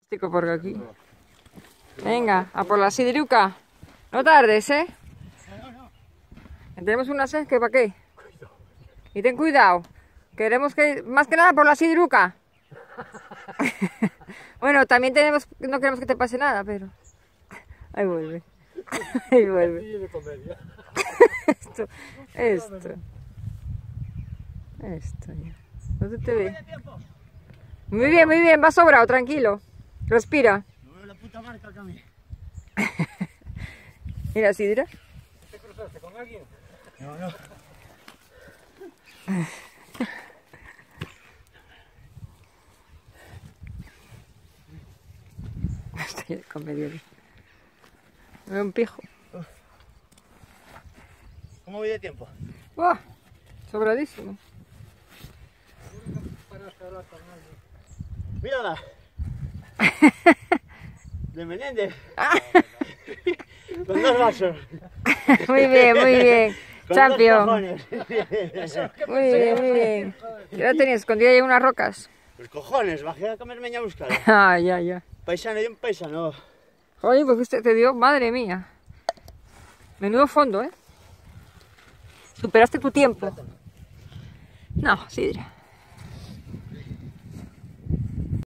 Chico, por aquí. Venga, a por la sidruca. No tardes, ¿eh? Tenemos una sed que ¿para qué? Y ten cuidado. Queremos que, más que nada por la sidruca. Bueno, también tenemos, no queremos que te pase nada, pero... Ahí vuelve. Ahí vuelve. Esto. Ya. ¿Dónde te ve? Muy bien, va sobrado, tranquilo. Respira. La puta marca que a mí. Mira, Sidra. ¿Te cruzaste con alguien? No. Estoy con medio. Me veo un pijo. ¿Cómo voy de tiempo? ¡Buah! Sobradísimo. ¡Mírala! De Menéndez. Con 2 vasos. Muy bien. Con Champion. 2 cojones. Muy bien. ¿Qué la tenías escondida ahí en unas rocas? Pues cojones, bajé a comerme a buscar. Ah, ya. Paisano y un paisano. Oye, pues te dio, madre mía. Menudo fondo, ¿eh? Superaste tu tiempo. No, Sidra.